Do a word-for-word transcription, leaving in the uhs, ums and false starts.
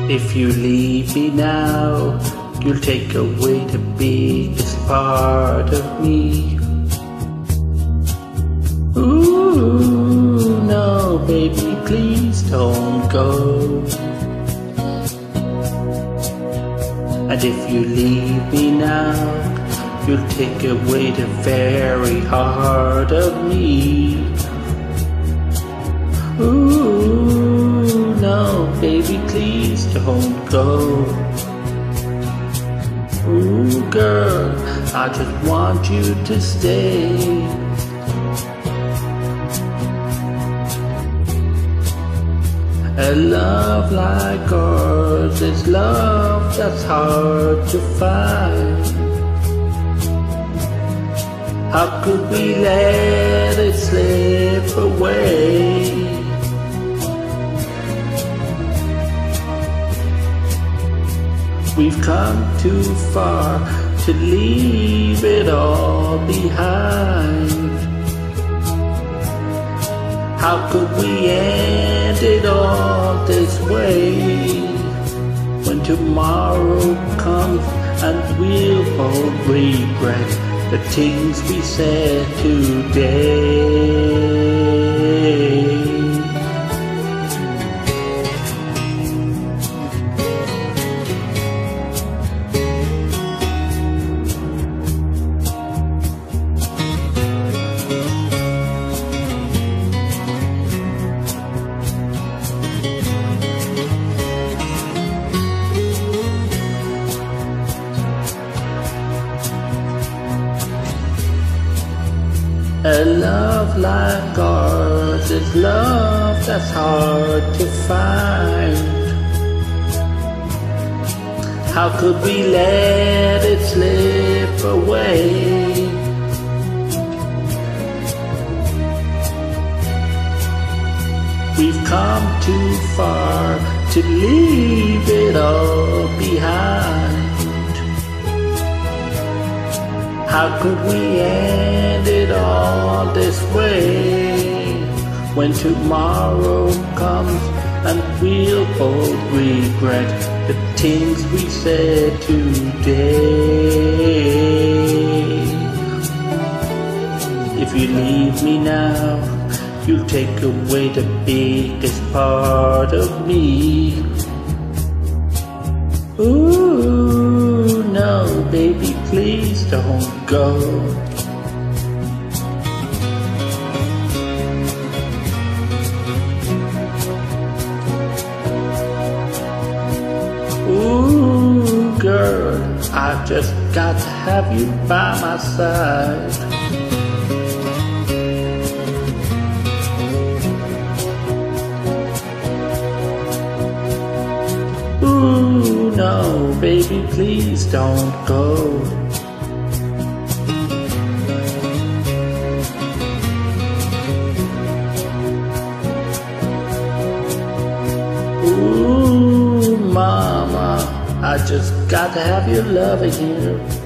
If you leave me now, you'll take away the biggest part of me. Ooh, no, baby, please don't go. And if you leave me now, you'll take away the very heart of me. Ooh, no, baby, please don't go. Ooh, girl, I just want you to stay. A love like ours is love that's hard to find. How could we let it slip away? We've come too far to leave it all behind. How could we end it all this way? When tomorrow comes and we'll all regret the things we said today. A love like ours is love that's hard to find. How could we let it slip away? We've come too far to leave it all behind. How could we end it all this way? When tomorrow comes and we'll both regret the things we said today. If you leave me now, you'll take away the biggest part of me. Ooh, no, baby, please don't go. Ooh, girl, I just got to have you by my side. Ooh, no, baby, please don't go. Ooh, mama, I just got to have your love again.